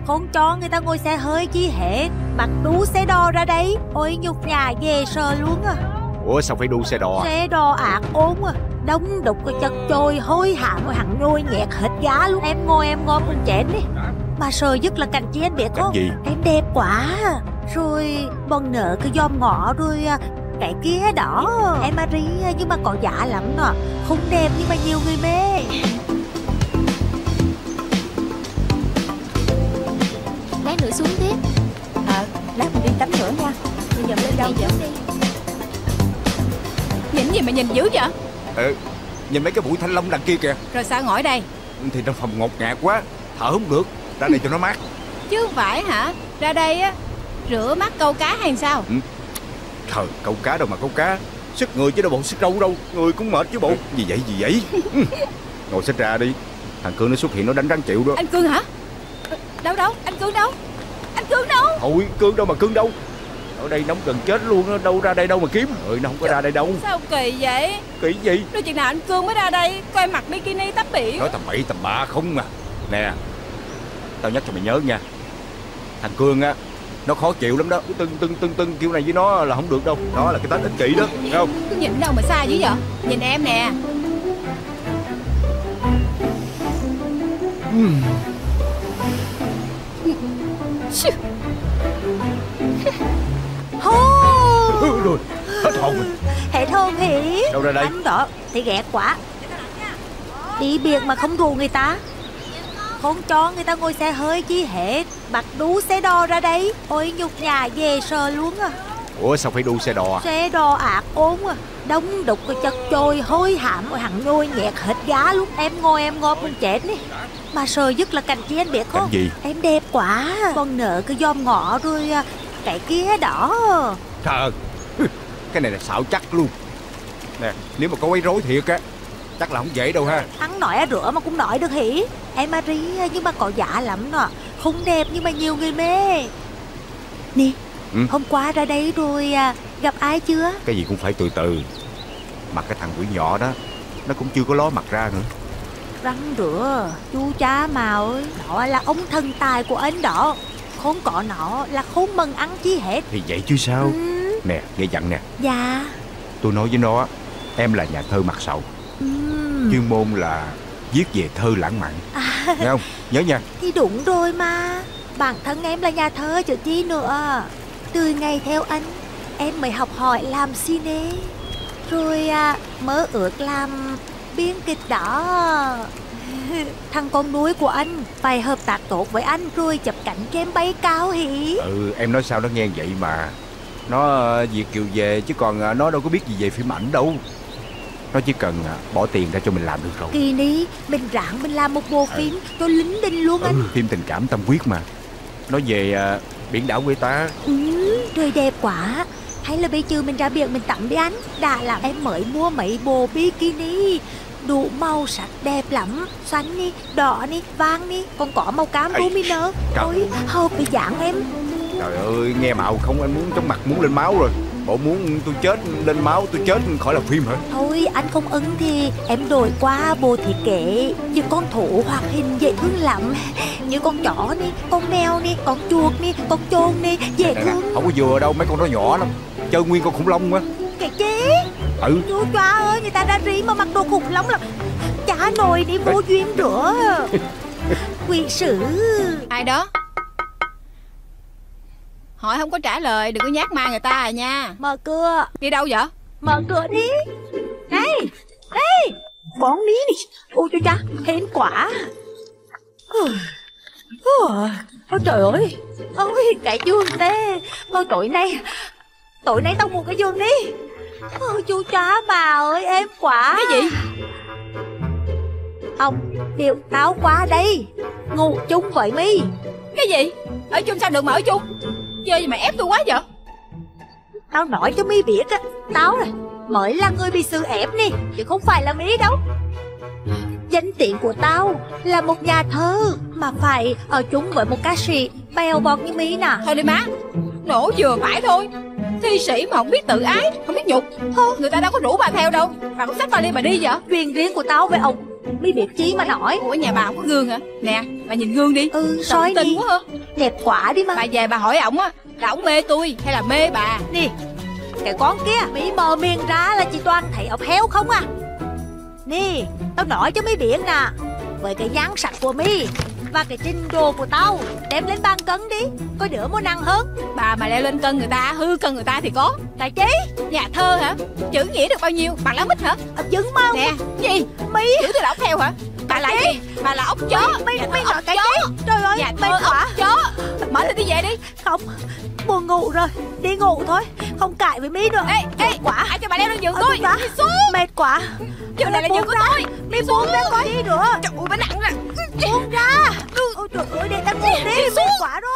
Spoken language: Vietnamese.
Không cho người ta ngồi xe hơi chi hết. Bắt đu xe đò ra đây. Ôi nhục nhã dễ sợ luôn à. Ủa sao phải đu xe đò? Xe đò ác ôn à. Đông đục cái chật chội hôi hám rồi hẳn nhôi nhẹt hết giá luôn. Em ngồi em ngon con chén đi. Mà sợ nhất là cảnh chi anh biết không? Gì? Em đẹp quá. Rồi bông nở cái dòm ngõ rồi cái kia đó. Em Marie nhưng mà có giá lắm nè. Không đẹp nhưng mà nhiều người mê. Lát nữa xuống tiếp. Lát mình đi tắm nữa nha. Bây giờ lên đâu trước đi. Nhìn gì mà nhìn dữ vậy? Nhìn mấy cái bụi thanh long đằng kia kìa. Rồi sao ngồi đây? Thì trong phòng ngột ngạt quá, thở không được. Ra đây cho nó mát. Chứ không phải hả? Ra đây á rửa mắt câu cá hay sao? Trời, câu cá đâu mà câu cá. Sức người chứ đâu bộ sức trâu đâu. Người cũng mệt chứ bộ. Gì vậy? Ngồi xích ra đi. Thằng Cương nó xuất hiện nó đánh răng chịu đó. Anh Cương hả? Đâu anh Cương đâu? Anh Cương đâu? Thôi Cương đâu mà Cương đâu. Ở đây nóng gần chết luôn á. Đâu ra đây đâu mà kiếm. Nó không có ra đây đâu. Sao kỳ vậy? Kỳ gì? Rồi chừng nào anh Cương mới ra đây coi mặc bikini tắm biển? Nói tầm bậy tầm bạ không à. Nè, tao nhắc cho mày nhớ nha. Thằng Cương á, nó khó chịu lắm đó. Tưng kiểu này với nó là không được đâu. Nó là cái tính ích kỷ đó, thấy không? Cứ nhìn đâu mà xa dữ vậy? Nhìn em nè. Rồi, hết hồn rồi. Hết hồn hỉ. Đâu ra đây? Anh đó thì ghét quá. Đi biệt mà không rủ người ta. Không cho người ta ngồi xe hơi chi hết. Bắt đu xe đò ra đây. Ôi nhục nhã dễ sợ luôn à. Ủa sao phải đu xe đò? Xe đò ác ôn à. Đông đục cái chật chội hôi hám rồi hẳn nhôi nhẹt hết giá luôn. Em ngồi em ngọt mình chết đi. Mà sợ nhất là cảnh chi anh biết không? Cảnh gì? Em đẹp quá. Con nở cái dòm ngõ rồi cái kia đó. Trời, cái này là xạo chắc luôn. Nè, nếu mà có quấy rối thiệt á, chắc là không dễ đâu ha. Hắn nói rửa mà cũng nói được hỉ. Em Marie nhưng mà có giá lắm nè. Không đẹp nhưng mà nhiều người mê. Nè, hôm qua ra đây rồi gặp ai chưa? Cái gì cũng phải từ từ. Mà cái thằng quỷ nhỏ đó, nó cũng chưa có ló mặt ra nữa. Răng rửa, chú cha mà ơi. Nó là ông thần tài của anh đó. Không có nó là không mừng ăn chi hết. Thì vậy chứ sao. Nè, nghe dặn nè. Dạ. Tôi nói với nó, em là nhà thơ mặt sậu. Chuyên môn là viết về thơ lãng mạn. Nghe không? Nhớ nha. Thì đúng rồi mà. Bản thân em là nhà thơ chứ chi nữa. Từ ngày theo anh, em mới học hỏi làm cine. Rồi mơ ước làm biên kịch đó. Thằng con nuôi của anh phải hợp tác tốt với anh rồi chập cảnh kem bay cao hỉ. Em nói sao nó nghe vậy mà. Nó Việt kiều về chứ còn nó đâu có biết gì về phim ảnh đâu. Nó chỉ cần bỏ tiền ra cho mình làm được rồi. Kỳ đi, mình ráng mình làm một bộ phim cho lính đinh luôn anh. Phim tình cảm tâm huyết mà. Nói về biển đảo quê ta. Trời đẹp quá. Hay là bây giờ mình ra biển mình tắm đi anh. Đã làm em mới mua mấy bộ bikini đủ màu sắc đẹp lắm. Xanh đi, đỏ đi, vàng đi. Còn có màu cam ruminer. Ôi, hợp với dáng em. Trời ơi, nghe mạo không anh muốn chóng mặt muốn lên máu rồi. Bộ muốn tôi chết lên máu tôi chết khỏi làm phim hả? Thôi anh không ưng thì em đổi qua bộ thiết kế như con thú hoạt hình dễ thương lắm. Như con chó đi, con mèo đi, con chuột đi, con chồn đi, dễ thương. Không có vừa đâu, mấy con nó nhỏ lắm. Chơi nguyên con khủng long á. Cái chí? Chú choa ơi, người ta ra rí mà mặc đồ khủng long là chả nồi đi vô duyên nữa. Quỷ sử. Ai đó? Hỏi không có trả lời đừng có nhát ma người ta à nha. Mở cửa. Đi đâu vậy? Mở cửa đi. Đây, đây. Bón ní đi. Ôi chú cha, hên quả. Ôi trời ơi. Ôi cái giường tê. Thôi tối nay tao mua cái giường đi. Ôi chú cha bà ơi em quả. Cái gì? Ông điều tao qua đây ngủ chung với mi. Cái gì? Ở chung sao được mà ở chung? Chơi gì mà ép tôi quá vậy? Tao nói cho mi biết á, tao này mới là người bị sự ép đi, chứ không phải là mi đâu. Danh tiếng của tao là một nhà thơ mà phải ở chung với một ca sĩ bèo bọt như mi nè. Thôi đi má, nổ vừa phải thôi. Thi sĩ mà không biết tự ái, không biết nhục. Người ta đâu có rủ bà theo đâu. Bà cũng xách vali bà đi vậy? Chuyện riêng của tao với ông Mi biết chi mà nói. Ủa nhà bà không có gương hả? Nè bà nhìn gương đi. Soi Tự tin đi. quá hả? Đẹp quả đi mà. Bà về bà hỏi ổng á là ổng mê tôi hay là mê bà. Nè, cái con kia Mi mờ miệng ra là chỉ toàn thấy ốc heo không à. Nè, tao nói cho Mi biết nè, với cái nhan sắc của Mi và cái trình độ của tao, đem lên bàn cân đi, có đứa muốn ăn hơn. Bà mà leo lên cân người ta, hư cân người ta thì có. Tại chí Nhà thơ hả? Chữ nghĩa được bao nhiêu? Bằng lá mít hả? chứng mau. Nè, gì? Mi Chữ tôi là ốc heo hả? Bà là gì? Bà là ốc chó. Mi Nhà thơ nói ốc cái chó. chí. Trời ơi, Nhà mệt thơ quá. ốc chó. Mở lên đi về đi. Không, buồn ngủ rồi, đi ngủ thôi, không cãi với Mi nữa. Ê, quá. ai cho bà leo lên giường Ờ, tôi? đúng đó. Đi xuống. Mệt quá. Chỗ này là giường của tôi. Mi buông ra coi đi nữa. Trời ơi bà nặng rồi. Buông ra. Ôi trời ơi, để tao ngủ đi, mệt quá rồi.